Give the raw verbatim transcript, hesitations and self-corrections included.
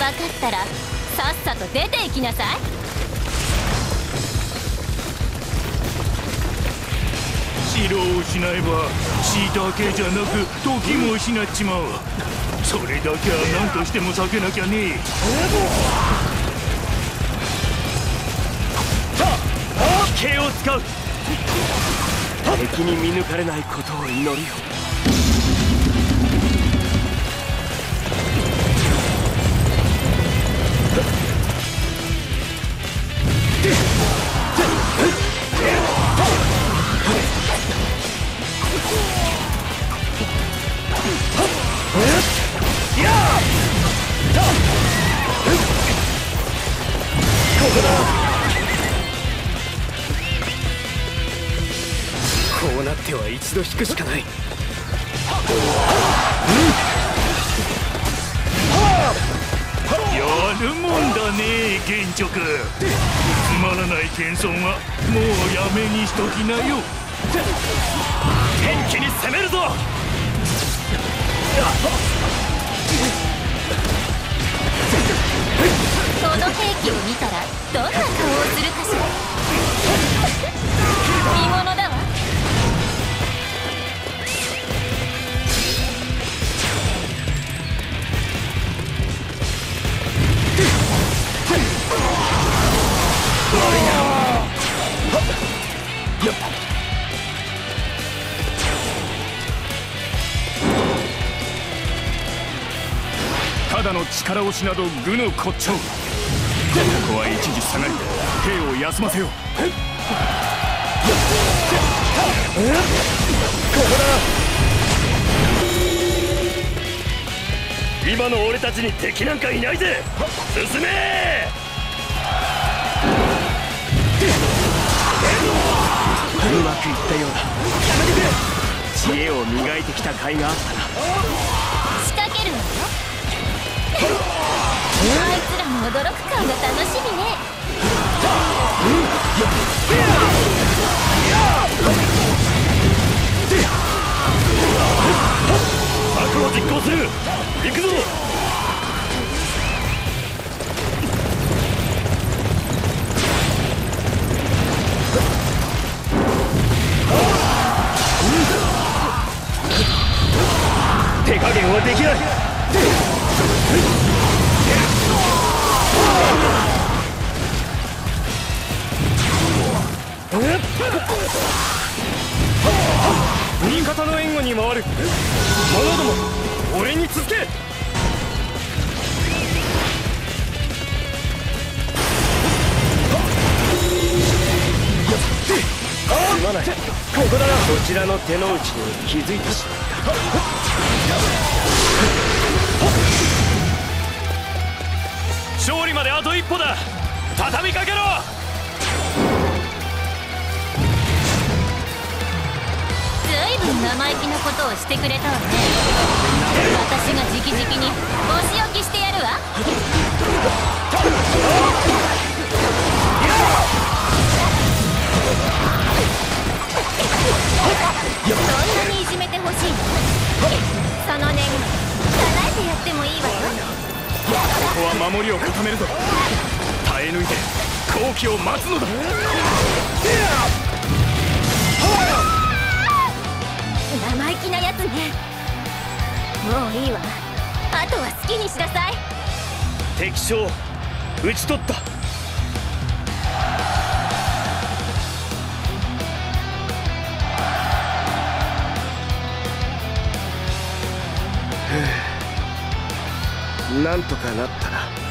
かったらさっさと出て行きなさい。 城を失えば血だけじゃなく時も失っちまう。それだけは何としても避けなきゃねえ。 奇形を使う。敵に見抜かれないことを祈るよ。こうなっては一度引くしかない。 やるもんだね元直。つまらない謙遜はもうやめにしときなよ。 元気に攻めるぞ。 その兵器を見たらどんな顔をするかしら。見物だわ。 ただの力押しなど愚の骨頂。ここは一時下がり兵を休ませよう。ここだ。今の俺たちに敵なんかいないぜ。進め。うまくいったようだ。知恵を磨いてきた甲斐があったな。 仕掛けるわよ。あいつらの驚く顔が楽しみね。 策を実行する。行くぞ。手加減はできない。味方の援護に回る。者ども俺に続け。すまない。ここだな。こちらの手の内に気づいてしまった。勝利まであと一歩だ。畳みかけろ。 ずいぶん生意気なことをしてくれたわね。私が直々にお仕置きしてやるわ。そんなにいじめてほしいの？その願い叶えてやってもいいわよ。 ここは守りを固めるぞ。耐え抜いて好機を待つのだ。 生意気なやつね。もういいわ。あとは好きにしなさい。 敵将討ち取った。なんとかなったな。